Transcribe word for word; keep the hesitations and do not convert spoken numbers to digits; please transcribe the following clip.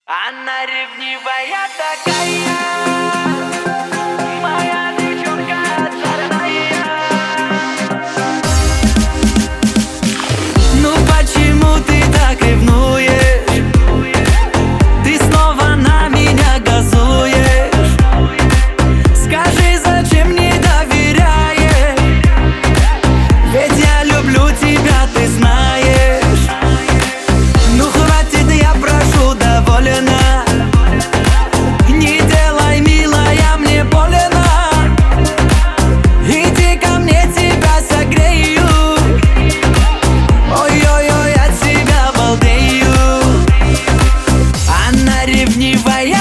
Она ревнивая такая, моя девчонка озорная. Ну почему ты так ревнуешь? Ты снова на меня газуешь. Скажи, зачем не доверяешь? Ведь я люблю тебя, ты знаешь. Ну хватит, я прошу, довольно. Не делай, милая, мне больно. Иди ко мне, тебя согрею. Ой-ой-ой, от тебя балдею. Она ревнивая